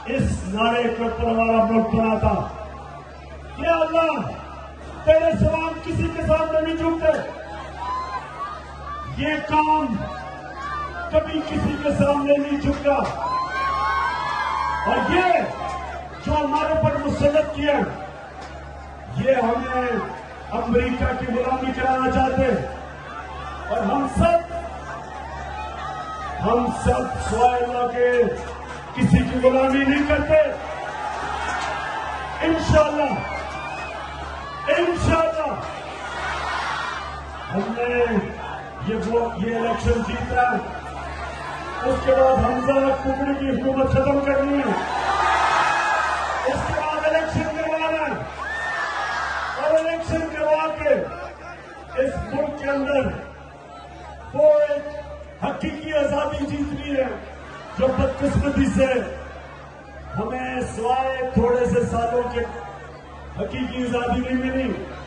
इस नारे के ऊपर हमारा मुल्क बना था। या अल्लाह, तेरे सवाल किसी के सामने नहीं झुकते। ये काम कभी किसी के सामने नहीं झुका। और ये जो हमारे पर मुसल्लत किया, ये हमें अमेरिका की गुलामी कराना चाहते। और हम सब सवाए अल्लाह के किसी की गुलामी नहीं करते। इंशाअल्लाह हमने ये इलेक्शन जीतना है। उसके बाद हमजा कुकड़ी की हुकूमत खत्म करनी है। उसके बाद इलेक्शन करवाना है और इलेक्शन करवा के इस मुल्क के अंदर वो एक हकीकी आजादी जीतनी है जो बदकिस्मती से हमें सिवाय थोड़े से सालों के हकीकी आजादी नहीं मिली।